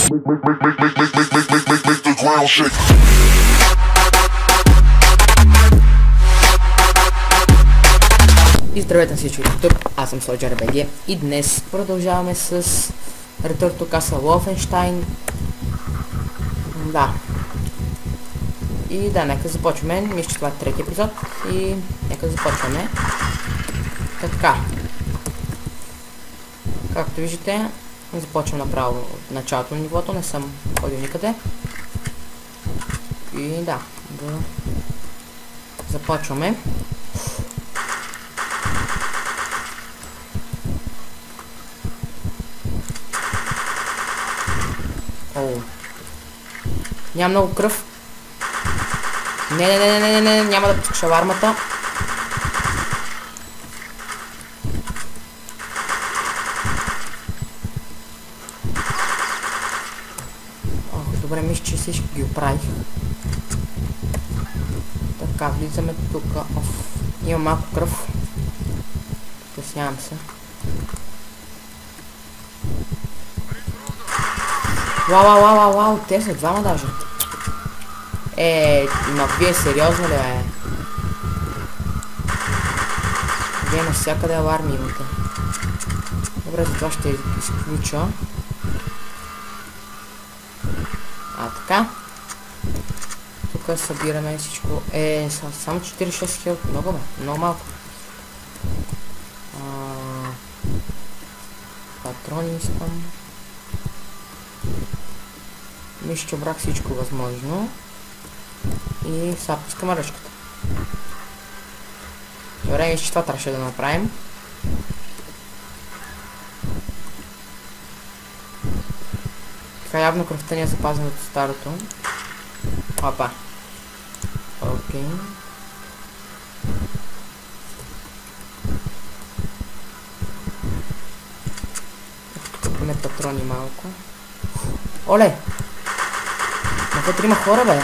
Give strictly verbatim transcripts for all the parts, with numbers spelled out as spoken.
И здравейте на всички от YouTube, аз съм SoldierBG и днес продължаваме с Return to Castle Wolfenstein. Да. И да, нека започваме. Мисля, че това е трети епизод и нека започваме. Така. Както виждате, започвам направо от началото на нивото, не съм ходил никъде. И да, да започваме. О, няма много кръв. Не, не, не, не, не, не, няма да пускаш алармата. Ох, добре, мисля, че всички ги оправих. Така, влизаме тук. Оф, има малко кръв. Стеснявам се. Вау, вау, вау, вау, вау, те са двама даже. Е, ма вие сериозно ли е? Вие навсякъде аларми имате. Добре, за това ще изключа. А, така. Тук събираме всичко. Е, само четиридесет и шест хиляди. Много, бе, много малко. А, патрони искам. Мисля, че обрах всичко възможно. И сега пускаме ръчката. Добре, мисля, че това трябваше да направим. Така, явно кръвта ни е запазена от старото. Опа. Окей. Тук поне патрони малко. Оле! Вътре има хора, бе.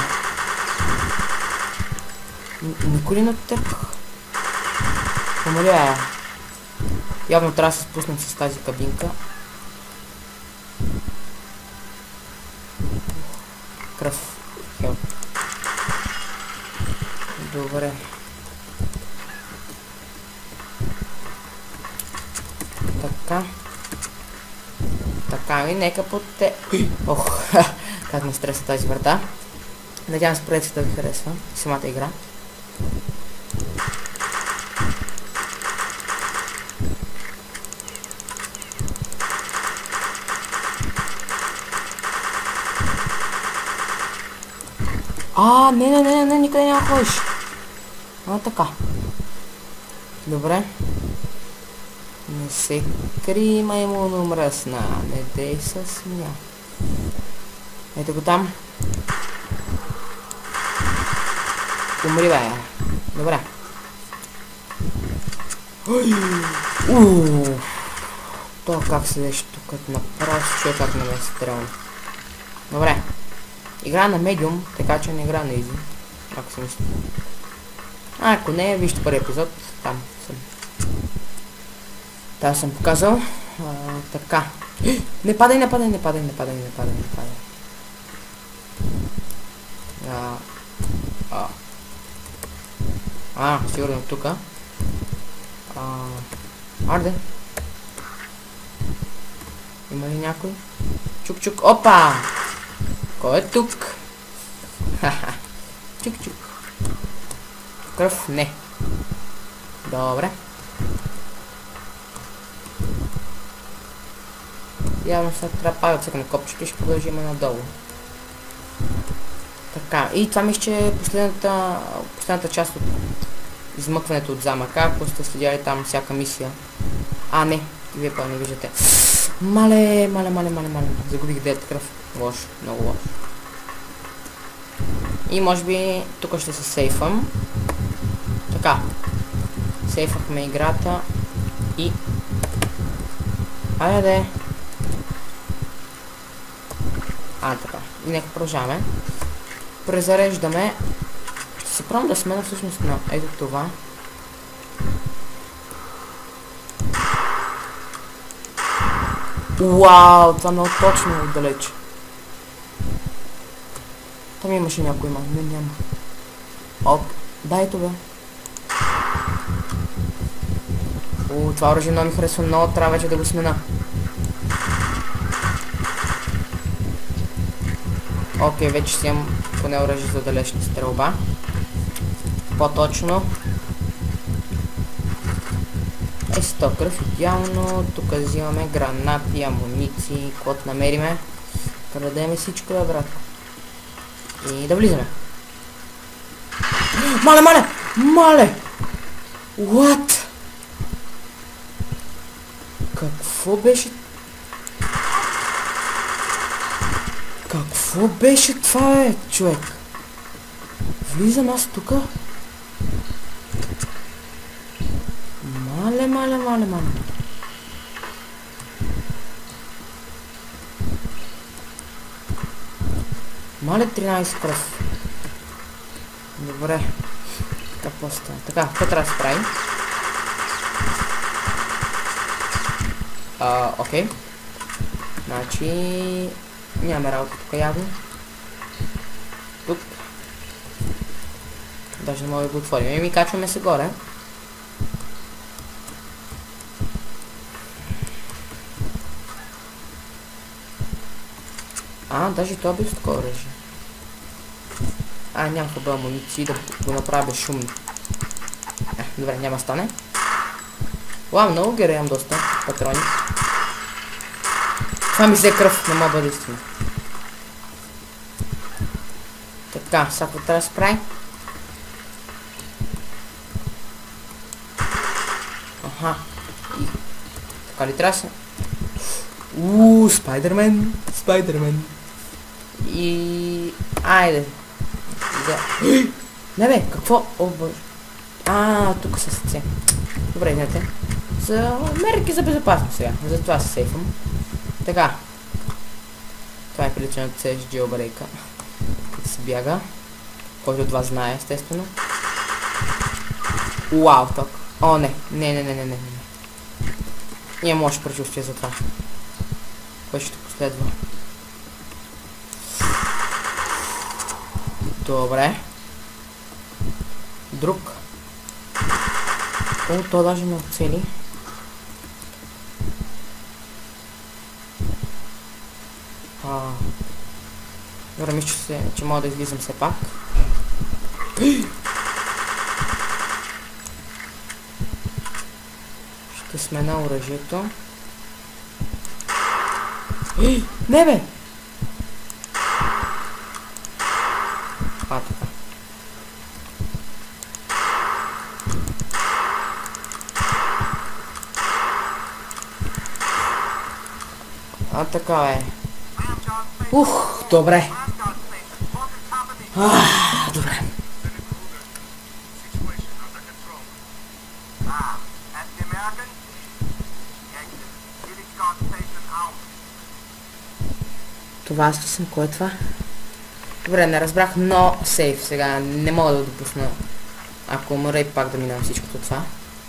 Никой ли натъпах? Помоля. Явно трябва да се спуснем с тази кабинка. Кръв. Хел. Добре. Така. Така, и нека по те... Ох, как ме стреса тази врата. Надявам се проекцията да ви харесва. Самата игра. А, не, не, не, не, никъде няма ходиш. А, така. Добре. Не се кри, маймуно мръсна. Не дей се смя. Ето го там. Умри, бе. Добре. Ууу. То как седеш тук направо се чуе как не ме стрелна. Добре. Игра на медиум, така че не игра на изи. Ако си мисля. А, ако не, вижте първи епизод. Там съм. Та съм показал. А, така. Не падай, не падай, не падай, не падай, не падай, не падай. А, а. а сигурно тук. А, арде. Има ли някой? Чук-чук. Опа! Кой е тук? Хаха. Чук-чук. Кръв? Не. Добре. Явно сега трябва пак да цъкне копчето и ще продължим надолу. Така, и това мисля, че е последната, последната част от измъкването от замъка, ако сте следяли там всяка мисия. А, не, вие па не виждате. Мале, мале, мале, мале, мале. Загубих дет кръв. Лошо, много лошо. И може би тук ще се сейфам. Така. Сейфахме играта. И... Айде. А, така. И нека продължаваме. Презареждаме. Ще се пробвам да смена всъщност на ето това. Уау, това много точно е отдалеч. Там имаше някой, ма. Не, няма. Ок, дай ето, бе. О, това оръжие много ми харесва, много трябва вече да го смена. Окей, вече си имам поне оръжие за далечна стрелба. По-точно. Е, сто кръв, идеално. Тук взимаме гранати, амуниции, каквото намериме. Крадеме всичко, бе, брат. И да влизаме. Мале, мале! Мале! What? Какво беше? Какво беше това, бе, човек? Влизам аз тука. Мале, мале, мале, мале. Мале, тринайсет кръв. Добре. Какво става? Така, какво трябва да се прави? А, окей. Значи... Нямаме работа тук явно. Тук. Даже не мога да го отворим. И ми качваме се горе. А, даже това без такова оръжие. А, няма хубава амуниции да го направя безшумно. Е, добре, няма стане. Уау, много гере имам доста патрони. Това ми взе кръв, не мога да бъде истина. Така, сега трябва да се прави. Аха. И... Така ли трябва да се? Ууу, Спайдермен, Спайдермен. И... Айде. Да. Не бе, какво? О, боже. А, тук са сърце. Добре, идете. За мерки за безопасност сега. Затова се сейфвам. Така. Това е прилича на Си Ес Jailbreak. Като се бяга. Който от вас знае, естествено. Уау, так. О, не. Не, не, не, не, не. Имам още предчувствие за това. Кой ще последва? Добре. Друг. О, то даже ме оцели. А... Добре, мисля, че, че мога да излизам все пак. Ще смена оръжието. Не бе! А, така. А, така е. Ух, добре. А, добре. Това аз ли съм? Кое е това? Добре, не разбрах, но сейф сега. Не мога да допусна. Ако умра и пак да минам всичкото това.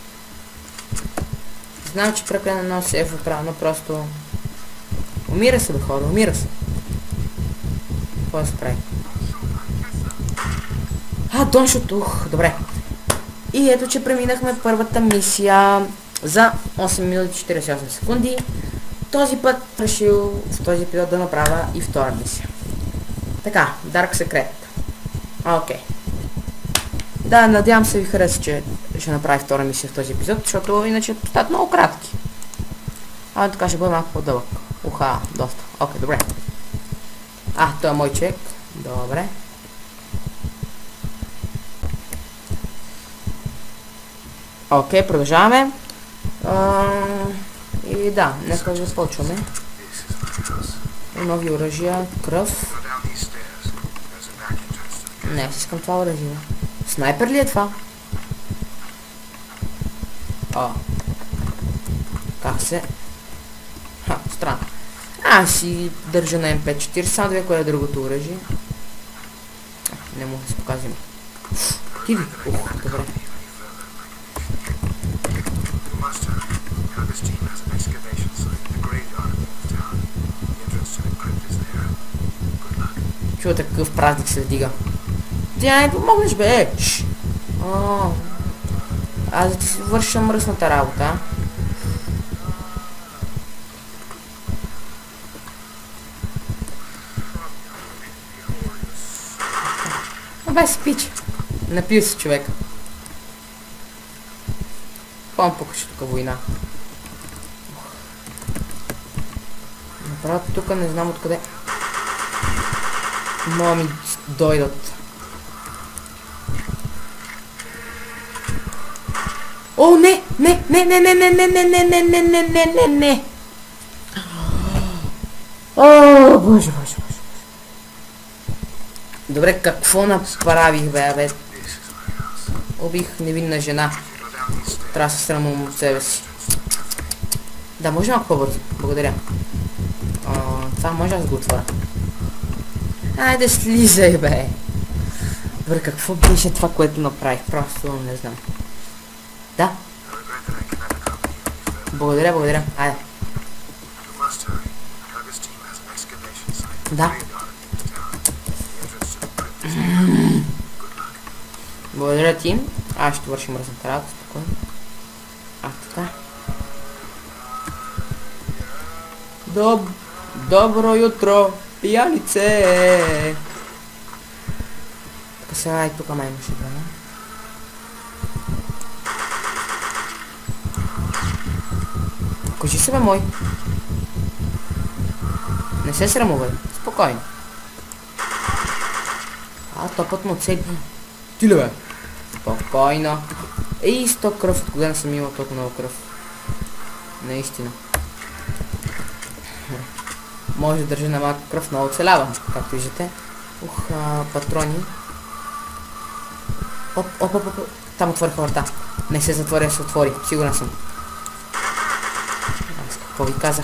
Знам, че прекалено много сейф е правилно, просто... Умира се, бе, хора, умира се. Какво да се прави? А, доншот, ух, добре. И ето, че преминахме първата мисия за осем минути четиридесет и осем секунди. Този път решил в този епизод да направя и втора мисия. Така, Dark Secret. А, окей. Да, надявам се ви хареса, че ще направя втора мисия в този епизод, защото иначе стават много кратки. А, така ще бъде малко по-дълъг. Уха, доста. Окей, добре. А, той е мой чек. Добре. Окей, продължаваме. А, и да, нека започваме. Нови оръжия, кръв. Не, искам това оръжие. Снайпер ли е това? О. Как се? Ха, странно. Аз си държа на М пет четиридесет, само две, кое е другото оръжие. Не мога да се показвам. Ти ви? Ух, добре. Чува такъв празник се вдига. Ти не помогнеш, бе! Шш! О, аз да ти си върша мръсната работа, а? Абе, спич. Напил се човек. Какво му покачи тук война? Направо тук не знам откъде. Мога ми дойдат. О, не! Не! Не! Не! Не! Не! Не! Не! Не! Не! Не! Не! Не! Не! Не! О, боже, боже, боже. Добре, какво направих, бе, бе? Убих невинна жена. Трябва да се срамувам от себе си. Да, може малко по-бързо. Благодаря. О, това може аз го отворя. Айде, слизай, бе. Добре, какво беше това, което направих? Просто не знам. Да. Благодаря, благодаря. Айде. Да. Благодаря ти. Аз ще вършим мръсната работа, спокойно. А, така. Доб... Добро jutro, пиянице! Така сега и тук май имаше да, не? Кажи се, бе, мой. Не се срамувай. Спокойно. А, топът му цели. Ти ли, бе? Спокойно. Ей, сто кръв. От кога не съм имал толкова много кръв? Наистина. Може да държи на малко кръв, но оцелявам, както виждате. Ух, а, патрони. Оп, оп, оп, оп. Там отвориха врата. Не се затворя, се отвори. Сигурен съм. Аз какво ви казах?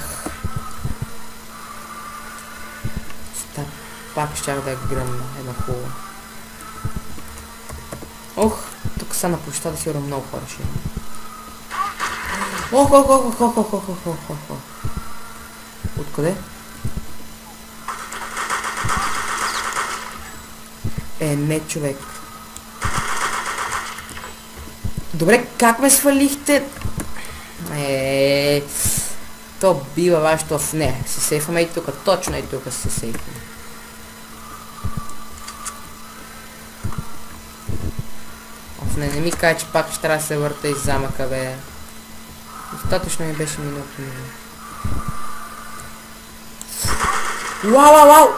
Ста, пак щях да гръмна едно хубаво. Ох, тук са на площада сигурно много хора ще има. Ох, ох, ох, ох, ох, ох, ох, ох, ох. Откъде? Е, не, човек. Добре, как ме свалихте? Е, то бива вашето в не. Се сейфаме и тук, точно и тук се сейфаме. Оф, не, не ми кажа, че пак ще трябва да се върта из замъка, бе. Достатъчно ми беше миналото ми. Вау, вау, вау!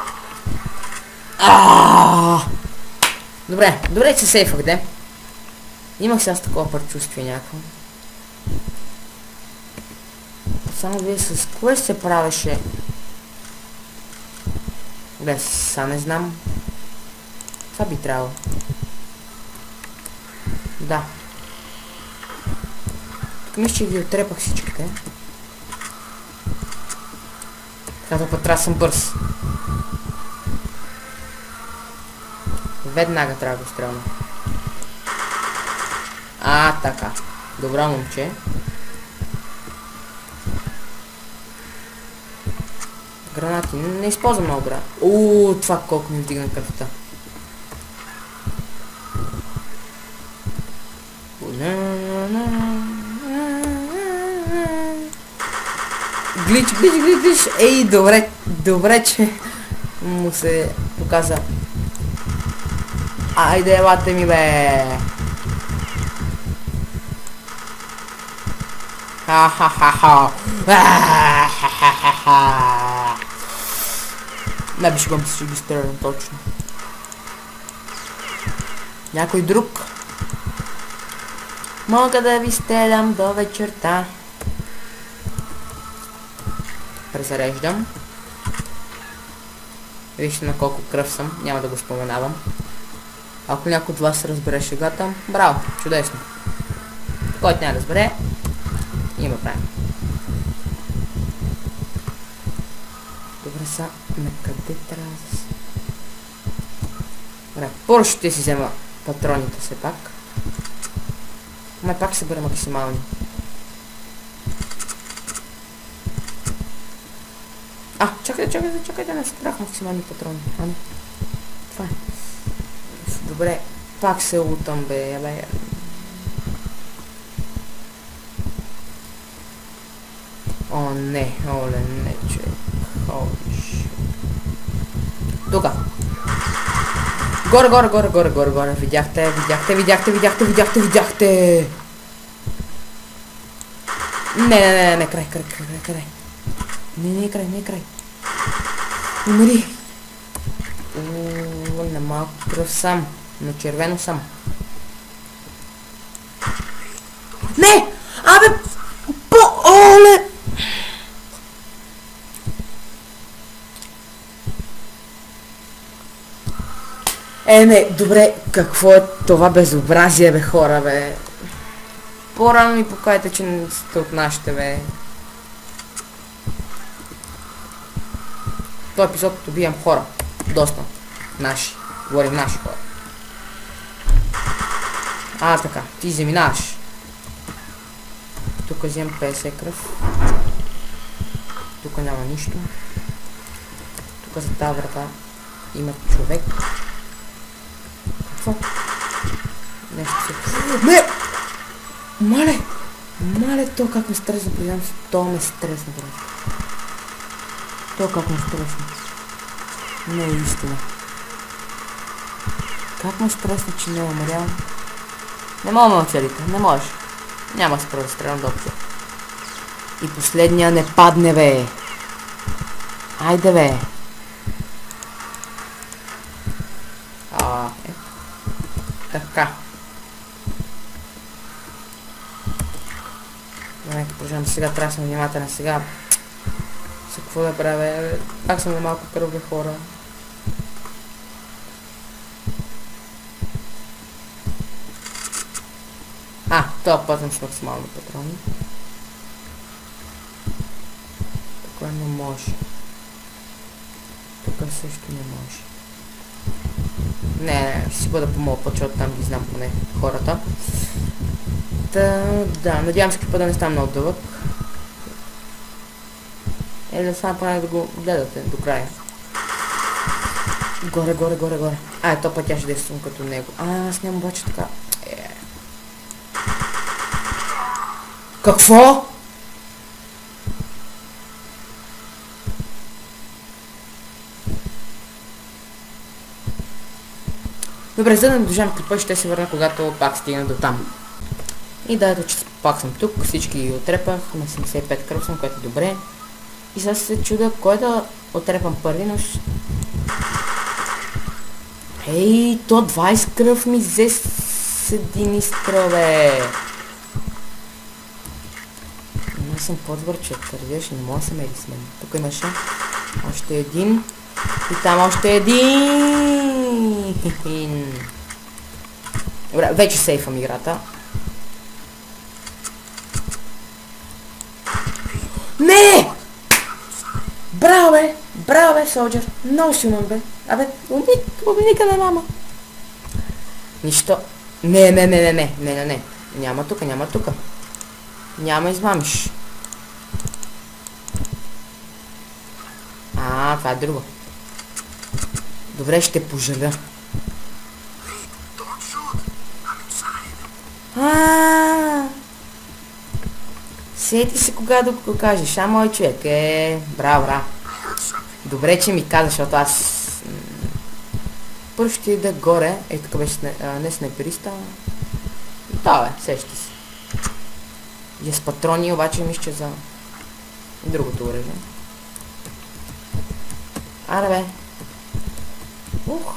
Аааа! Добре, добре, че се сейфах, де. Имах сега с такова предчувствие някакво. Само вие с кое се правеше? Добре, сега не знам. Това би трябвало. Да. Тук мисля, че ги отрепах всичките. Като път трябва да съм бърз. Веднага трябва да го стрелна. А, така. Добро, момче. Гранати. Не, не използвам много гранати. Ууу, това колко ми вдигна кръвта. Глич, глич, глич, глич. Ей, добре, добре, че му се показа. Айде, елате ми, бе. Ха-ха-ха-ха. Ха-ха-ха-ха. Не биш гъм си ги стрелям точно. Някой друг? Мога да ви стрелям до вечерта. Презареждам. Вижте на колко кръв съм, няма да го споменавам. Ако някой от вас разбере шегата, браво, чудесно. Който няма да разбере, има време. Добре, са, на къде трябва да се... Добре, първо ще си взема патроните все пак. Май пак ще бъде максимални. А, чакайте, чакайте, чакайте, не събрах максимални патрони. А, не. Това е. Добре, пак се лутам, бе, бе. О, не, оле, не, човек. Холиш. Тука. Горе, горе, горе, горе, горе, горе. Видяхте, видяхте, видяхте, видяхте, видяхте, видяхте. Не, не, не, не, край, край, край, край. Не, не, край, не, край. Умри. Ууу, на малко кръв съм. На червено съм. Не! Абе! По... Оле! Е, не, добре, какво е това безобразие, бе, хора, бе? По-рано ми покажете, че не сте от нашите, бе. В този епизод убивам хора. Доста. Наши. Говорим наши хора. А, така. Ти заминаваш. Тук вземам петдесет кръв. Тук няма нищо. Тук за тази врата има човек. Какво? Нещо се... Не! Мале! Мале, то как ме стресна, признам се. То ме стресна, брат. То как ме стресна. Не е истина. Как ме стресна, че не умрявам? Не мога да ме оцелите, не можеш. Няма спра да стрелям доктор. И последния не падне, бе. Айде, бе. А, е. Така. Нека продължавам сега, трябва да съм внимателен сега. За какво да правя? Пак съм малко кръвни хора. А, това пътвам с максимално патрони. Тук не може. Тук също не може. Не, не, ще си бъда по-малък път, защото там ги знам поне хората. Та, да, надявам се път да не стана много дълъг. Или да стана поне да го гледате до края. Горе, горе, горе, горе. А, ето път тя ще действам като него. А, аз нямам обаче така. Е. Какво? Добре, за да не държам под път, ще се върна, когато пак стигна до там. И да, ето, че пак съм тук, всички ги отрепах, на седемдесет и пет кръв съм, което е добре. И сега се чудя, кой да отрепам първи, но... Ей, то двайсет кръв ми взе с един изстрел, бе. Но съм по-добър човек, разбираш, не мога да се мери с мен. Тук имаше още един. И там още един. Добре, вече сейфам играта. Не! Браво, бе! Браво, бе, Солджер! Много силно, бе! Абе, убиника на мама! Нищо. Не, не, не, не, не, не, не, не. Няма тука, няма тука. Няма измамиш. А, това е друго. Добре, ще пожаля. Ааа! Сети се кога да го кажеш, а мой човек е... Браво, браво. Добре, че ми каза, защото аз... Първо ще ида горе, е тук беше не снайпериста. Да, бе, сещи се. И с патрони, обаче мисля за другото оръжие. Аре, бе. Ух.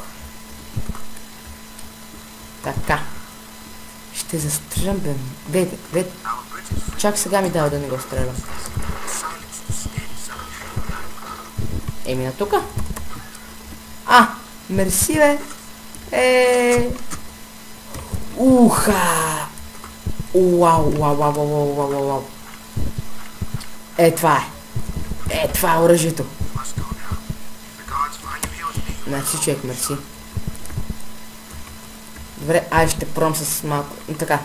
Така. Ще застрелям, бе. Вейте, вейте. Чак сега ми дава да не го стрелям. Еми на тука. А, мерси, бе. Е. Уха. Уау, уау, уау, уау, уау, уау. Е, това е. Е, това е оръжието. Значи, човек, мерси. Добре, ай ще пром с малко. Така.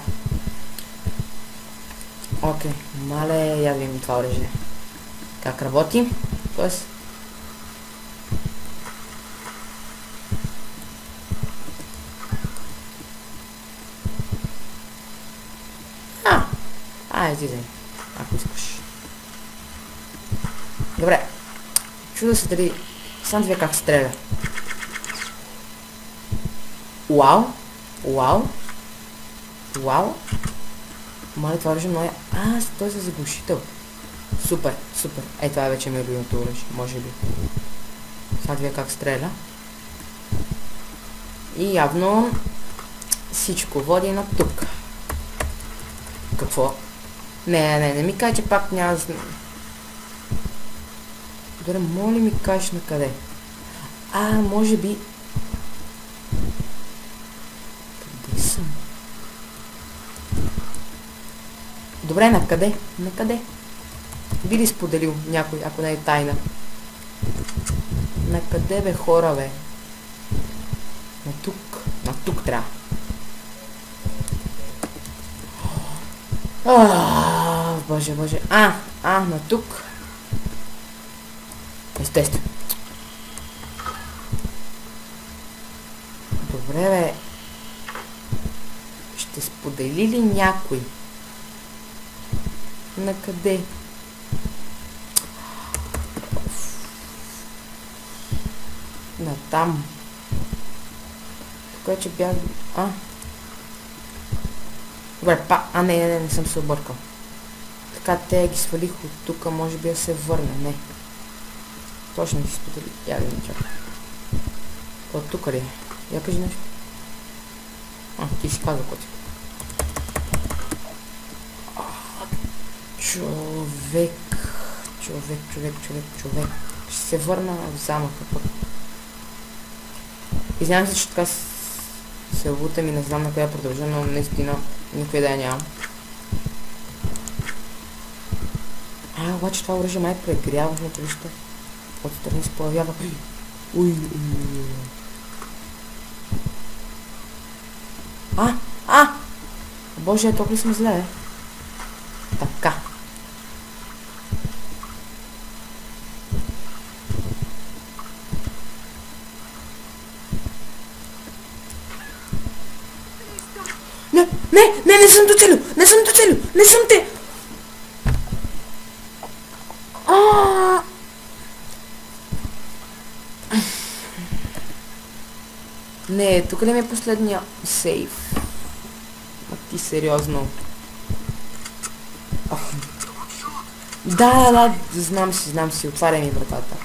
Окей, мале, я видим това оръжие. Как работи? Тоест. излизай, ако искаш. Добре. Чуда се дали... Сам вие как стреля. Уау! Уау! Уау! Мале, това оръжие много... А, той е за заглушител. Супер, супер. Ей, това вече ми е любимото оръжие, може би. Сега вие как стреля. И явно... Всичко води на тук. Какво? Не, не, не ми кажа, че пак няма да... Добре, моля ми кажеш на къде? А, може би... Къде съм? Добре, на къде? На къде? Би ли споделил някой, ако не е тайна? На къде бе, хора, бе? На тук. На тук трябва. А, боже, боже. А, а, на тук. Естествено. Добре, бе. Ще сподели ли някой? На къде? На там. Тук че бях... А. Добре, па... А, не, не, не, не съм се объркал. Така, те ги свалих от тук, може би да се върна. Не. Точно не си сподели. Я да не чакай. От тук ли е? Я кажи нещо. А, ти си каза, котик. Човек. Човек, човек, човек, човек. Ще се върна в замъка пък. Извинявам се, че така се лутам и не знам на къде продължа, но наистина никой да я нямам. А, обаче това оръжие май прегрява, защото вижте. Отстрани се появява. Уй, уй, уй. А, а! Боже, толкова ли съм зле, е? Така. Не, не, не, не съм доцелил! Не съм доцелил! Не съм те! А! Не, тук ли ми е последния сейф? А ти сериозно? Ох. Да, да, да, знам си, знам си, отваряй ми вратата.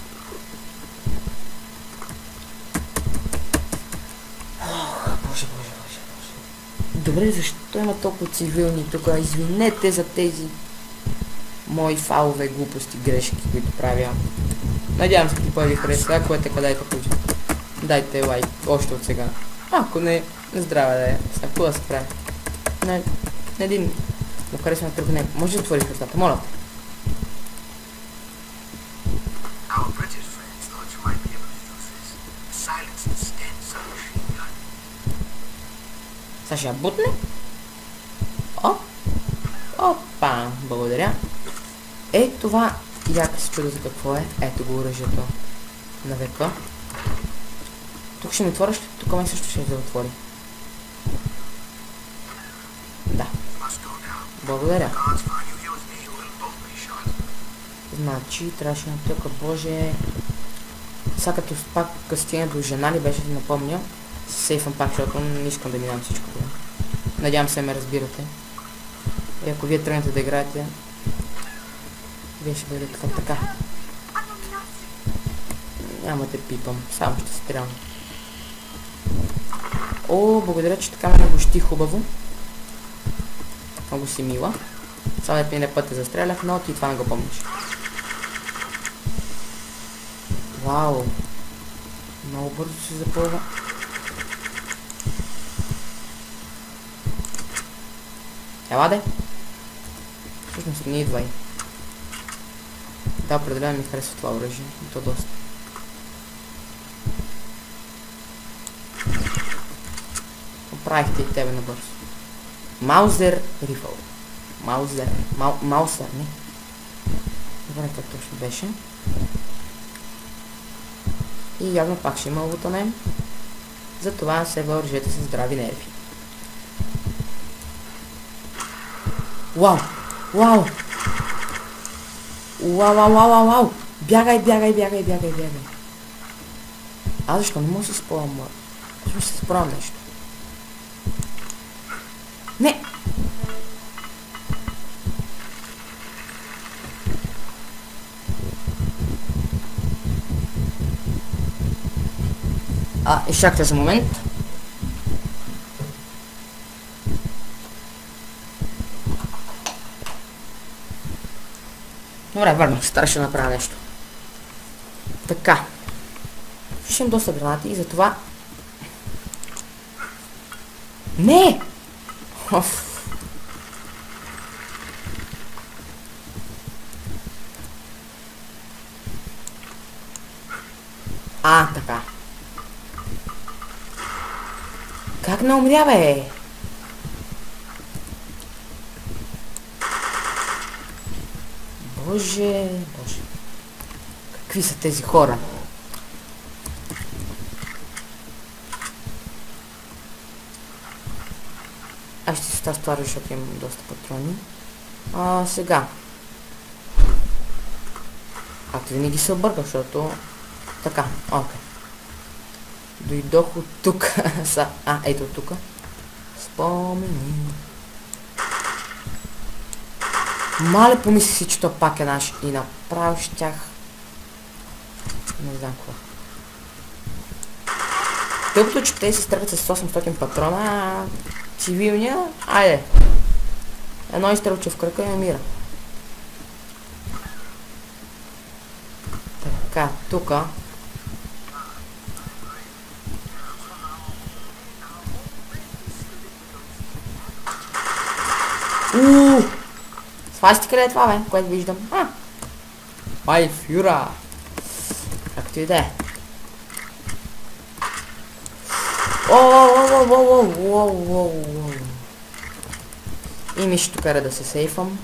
Ох, боже, боже, боже, боже. Добре, защо има толкова цивилни тук? Извинете за тези мои фалове, глупости, грешки, които правя. Надявам се, ти ви хареса. Ако е така, дайте пуджа. Дайте лайк, още от сега. Ако не, здраве да е. Сега, какво да се прави? Не, не един му харесва на тръгне. Може да отвориш вратата, моля те. Сега ще я бутне. О! Опа! Благодаря. Е, това... Яка се чудо за какво е. Ето го оръжието на века. Тук ще ми отвориш, тук май също ще да отвори. Да. Благодаря. Значи, трябваше на тук, боже... Сега като пак къстина до жена ли беше, да напомня. Сейфам пак, защото не искам да минам всичко това. Надявам се ме разбирате. И ако вие тръгнете да играете, вие ще бъдете към така. Няма да пипам, само ще стрелям. О, благодаря, че така ме нагощи хубаво. Много си мила. Само да пине път те застрелях, но ти това не го помниш. Вау! Много бързо се запълва. Ела де? Всъщност не идвай. Да, определено ми харесва това оръжие. И то доста. Оправихте и тебе набързо. Маузер рифъл. Маузер. Мау, маусър, не? Добре, как точно беше. И явно пак ще има лутане. Затова се въоръжете с здрави нерви. Вау! Вау! Вау, вау, вау, вау, вау! Бягай, бягай, бягай, бягай, бягай. А защо не мога да се спомня? Защо ще се спомня нещо? Не! А, изчакайте за момент. Добре, върнах се, трябваше да направя нещо. Така. Ще имам доста гранати и затова... Не! Оф. А, така. Как не умря, бе? Боже, боже. Какви са тези хора? Аз ще си тази това, защото имам доста патрони. А, сега. Както винаги се обърках, защото... Така, окей. Дойдох от тук. А, ето от тук. Спомени. Мале помисли си, че то пак е наш и направо щях. Не знам какво. Тъпото, че те се стрелят с осемстотин патрона, цивилния, айде. Едно изстрелче в кръка и намира. Така, тука. Ууу! Свасти къде е това, бе, което виждам. А! Май фюра! Както и да е. Оу-оу-оу-оу-оу-оу-оу-оу-оу. И ми ще тук кара да се сейфам.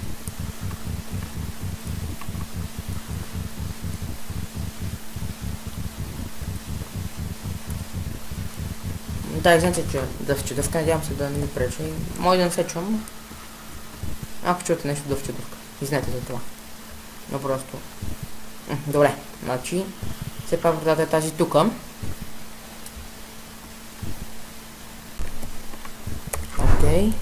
Да, знаете, че да в чудовка, надявам се да не ми пречи. Може да не се чувам. Ако чуете нещо да в чудовка. И знаете за това. Но просто... Добре, значи... Все пак вратата е тази тука. Окей.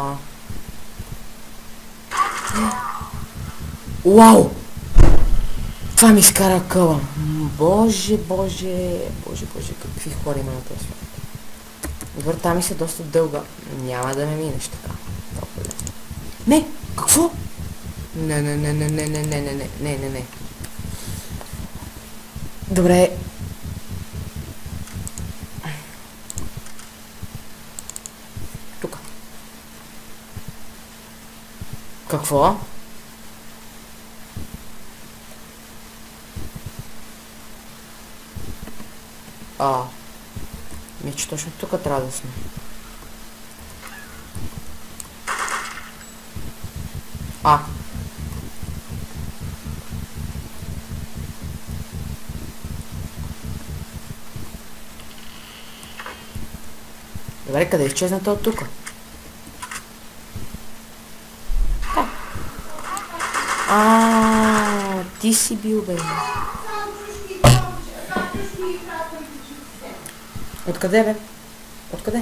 Уау! Това ми изкара къла. Боже, боже, боже, боже, какви хора има на този свят. Върта ми се доста дълга. Няма да ме минеш така. Не! Какво? Не, не, не, не, не, не, не, не, не, не, не, не. Добре. Тук. Какво? А. Ми, че точно тук трябва да сме. А. Добре, къде изчезната от тук? А, ти си бил, бе. Откъде, бе? Откъде?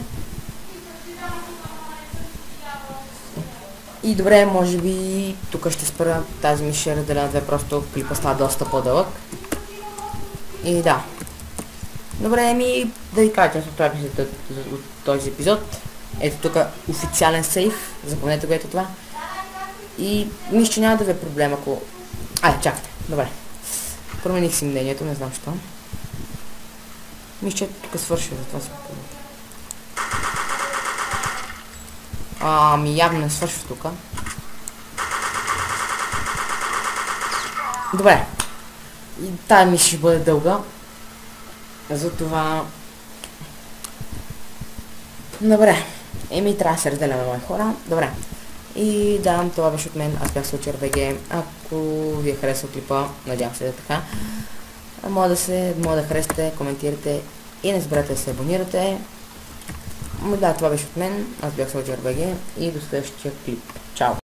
И добре, може би тук ще спра, тази ми ще разделя на две, просто клипа става доста по-дълъг. И да. Добре, ми да ви кажа част от този епизод. Ето тук официален сейф, запомнете го ето това. И мисля, че няма да ви е проблем, ако... Ай, чакайте, добре. Промених си мнението, не знам що. Мисля, че тук свърши, затова си помня. Ами явно не свършва тук. Добре. И тая ми ще бъде дълга. Затова... Добре. Еми трябва да се разделяме, мои хора. Добре. И да, това беше от мен. Аз бях Случер БГ. Ако ви е харесал клипа, надявам се да е така. Може да се, може да харесате, коментирате и не забравяйте да се абонирате. Да, това беше от мен. Аз бях Случер БГ и до следващия клип. Чао!